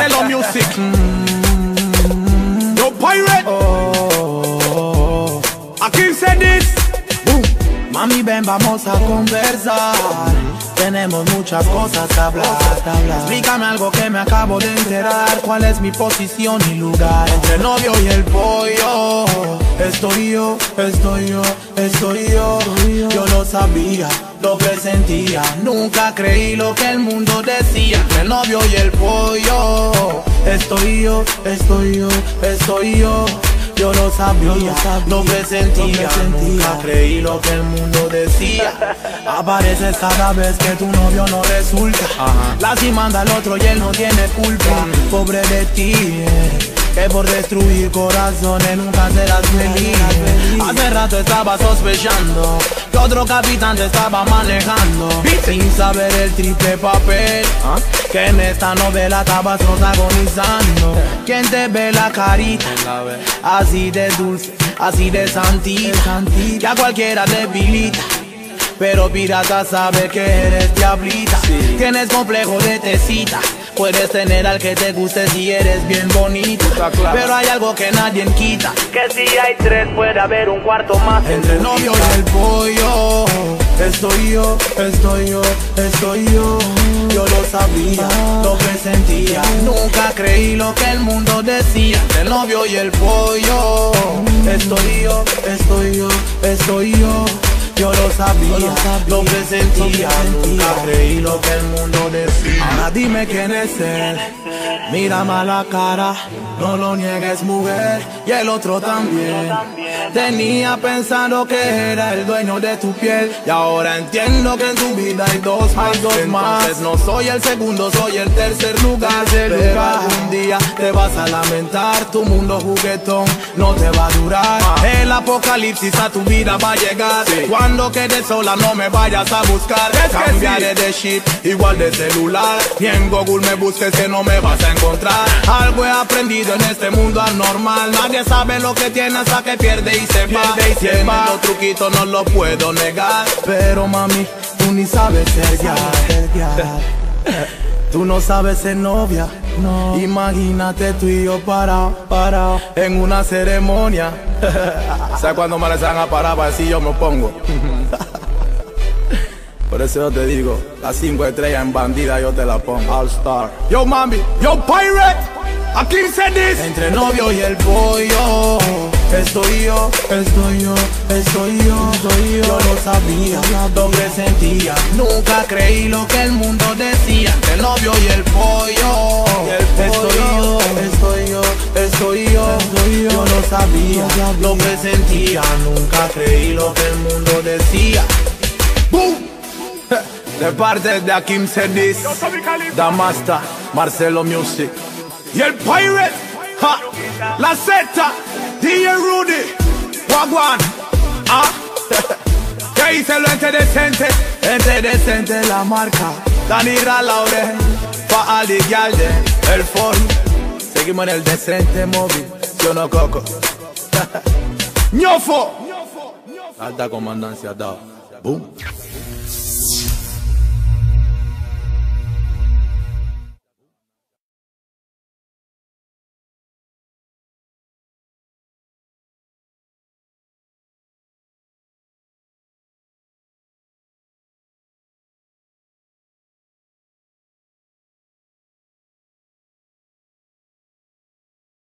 Marcelo Music. Yo Pirate. Aquí se dice. Mami, ven, vamos a conversar. Tenemos muchas cosas que hablar. Explícame algo que me acabo de enterar. ¿Cuál es mi posición y lugar? Entre el novio y el pollo. Estoy yo. Yo lo sabía, lo presentía. Nunca creí lo que el mundo decía. Entre el novio y el pollo. Estoy yo. Yo lo sabía, lo presentía. Nunca creí lo que el mundo decía. Apareces cada vez que tu novio no resulta. Lastimando al otro y él no tiene culpa. Pobre de ti, que por destruir corazones nunca serás feliz. Hace rato estaba sospechando que otro capitán te estaba manejando, sin saber el triple papel que en esta novela estabas protagonizando. ¿Quién te ve la carita? Así de dulce, así de santita, que a cualquiera debilita. Pero pirata sabe que eres diablita. Tienes complejo de tecita. Puedes tener al que te guste si eres bien bonita, pero hay algo que nadie quita, que si hay tres puede haber un cuarto más. Entre el novio y el pollo. Estoy yo. Yo lo sabía, lo presentía. Nunca creí lo que el mundo decía. Entre el novio y el pollo. Estoy yo. Yo lo sabía, lo presentía. Nunca creí lo que el mundo decía. Ahora dime quién es él. Mírame a la cara, no lo niegues, mujer. Y el otro también. Tenía pensando que era el dueño de tu piel, y ahora entiendo que en tu vida hay dos más. Entonces no soy el segundo, soy el tercer lugar. Pero algún día te vas a lamentar. Tu mundo juguetón no te va a durar. El apocalipsis a tu vida va a llegar. Cuando quedes sola no me vayas a buscar. Cambiaré de shit, igual de celular. Ni en Google me busques que no me vas a encontrar. Algo he aprendido en este mundo anormal. Nadie sabe lo que tiene hasta que pierde y se va. Tiene los truquitos, no lo puedo negar. Pero mami, tú ni sabes ser ya. Tú no sabes ser novia. No. Imagínate tú y yo parado en una ceremonia. ¿Sabes cuando me les van a parar para decir yo me pongo? Por eso yo te digo, las 5 estrellas en bandida yo te la pongo. All Star. Yo mami, yo Pirate. Aquí se dice. Entre el novio y el pollo. Estoy yo. Yo lo sabía, lo presentía. Nunca creí lo que el mundo decía. Entre el novio y el pollo. Estoy yo. Yo lo sabía, lo presentía. Nunca creí lo que el mundo decía. ¡Boom! De parte de Akim Cedis, Damasta, Marcelo Music y el Pirate, la Z, DJ Rudy, Wagwan. ¿Qué hice lo ente decente la marca. Danira Laure, Pa Ali Galde, el Ford. Seguimos en el decente móvil, yo no coco. Ñofo, alta comandancia dado. Boom.